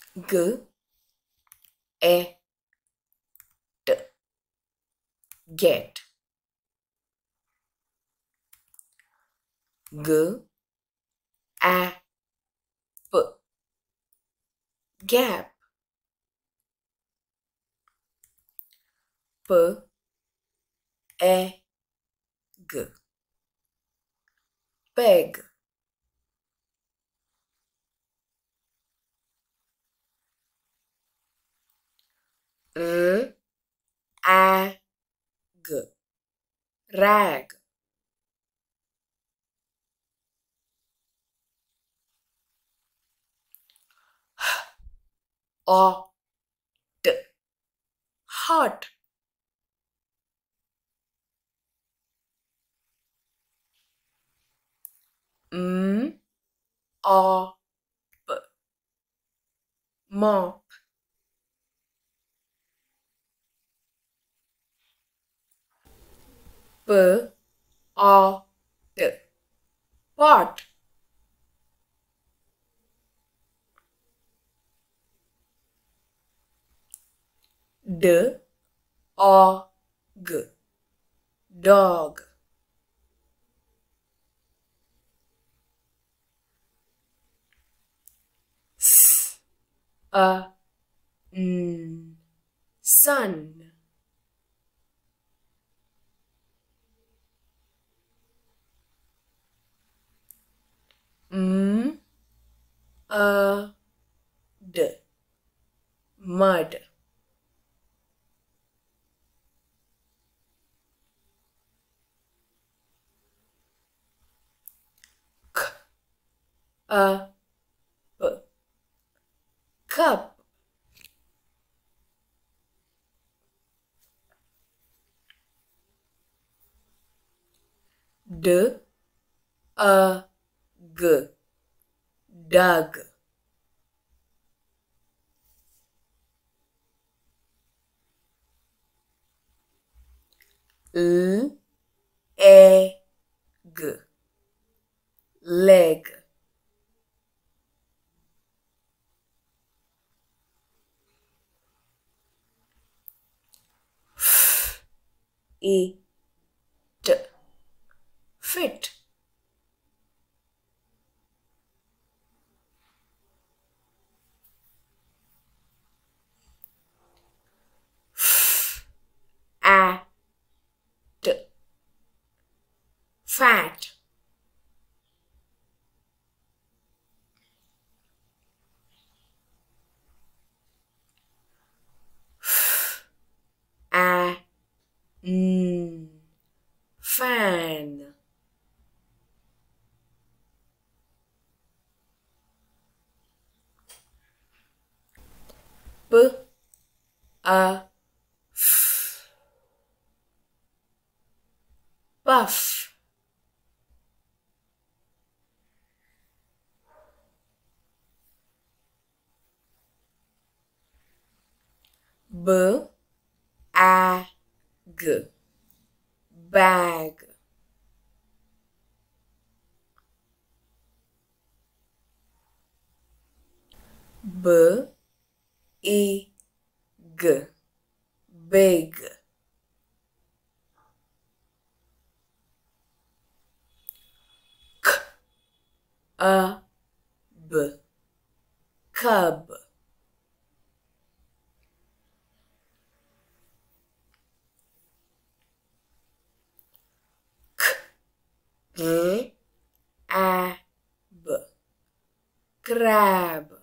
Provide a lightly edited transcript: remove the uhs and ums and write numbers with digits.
G E T get. G A P gap. P E G peg. R A G rag. O T hot. M O P mop. P O T pot. D O G dog. S A N sun. M A D mud. K A P cup. D A G dug. L E G leg. F E T fit. F A T fat. F A N fan. P A F puff. B A G bag. B E G big. K A B cub. K R A B crab.